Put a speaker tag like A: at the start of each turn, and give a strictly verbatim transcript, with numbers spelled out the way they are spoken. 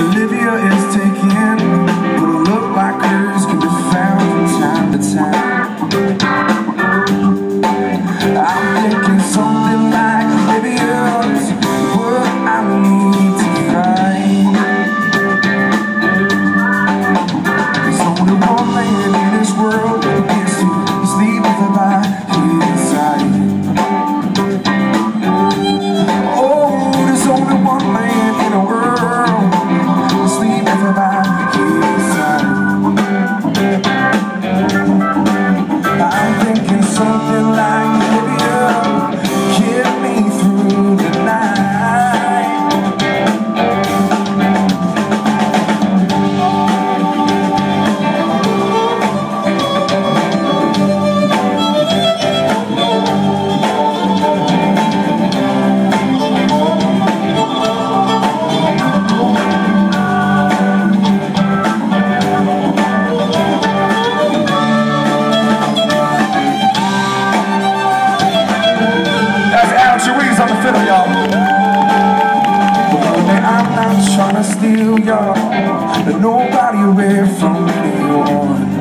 A: Olivia is taken, but a look like hers can be found from time to time. I'm thinking something like Olivia's what I need to find. There's only one man in this world who gets to sleep with her by his side. Oh, there's only one man in the world who sleep with her by his side. I'm thinking something like Olivia, get me through the night. On the fiddle, y'all. Well, I'm not trying to steal y'all, but nobody away from anyone.